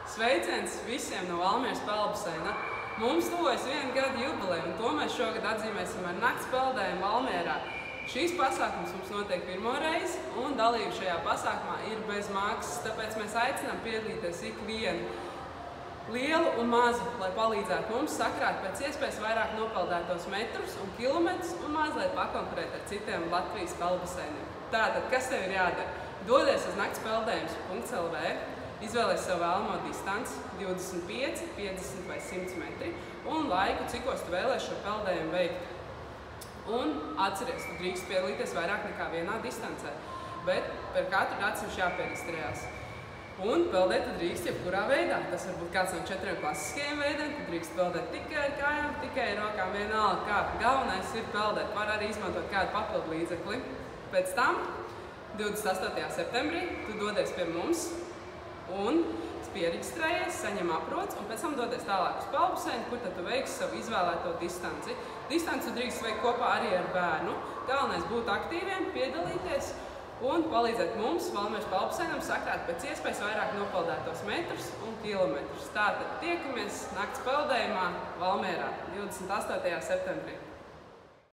Sveiciens visiem no Valmieras peldbaseina. Mums tuvojas 1 gada jubileja, un to mēs šogad atzīmēsim ar nakts peldējumu Valmierā. Šīs pasākums mums notiek pirmo reizi, un dalība šajā pasākumā ir bez maksas, tāpēc mēs aicinām piedalīties ikvienu, lielu un mazu, lai palīdzētu mums sakrāt pēc iespējas vairāk nopeldētos metrus un kilometrus un mazliet pakonkurēt ar citiem Latvijas peldbaseiniem. Tātad, kas tev ir jādara? Dodies uz naktspeldējums.lv, izvēlēs savu vēlamo distanci 25, 50 vai 100 metri un laiku, cikos tu vēlēsi šo peldējumu veikt. Un atceries, tu drīkst piedalīties vairāk nekā vienā distancē, bet par katru atsevišķi jāpiereģistrējās. Un peldēt tu drīkst jebkurā veidā. Tas var būt kāds no 4 klasiskajiem veidiem, tu drīkst peldēt tikai ar kājām, tikai ar rokām, vienalga kā. Galvenais ir peldēt, var arī izmantot kādu papildu līdzekli. Pēc tam, 28. septembrī, tu dodies pie mums un piereģistrējies, saņem aprots un pēc tam dodies tālāk uz peldbaseinu, kur tad tu veiksi savu izvēlēto distanci. Distanci tu drīkst veikt kopā arī ar bērnu. Galvenais būt aktīviem, piedalīties un palīdzēt mums, Valmieras peldbaseinam, sakrāt pēc iespējas vairāk nopeldētos metrus un kilometrus. Tātad tiekamies nakts peldējumā Valmierā 28. septembrī.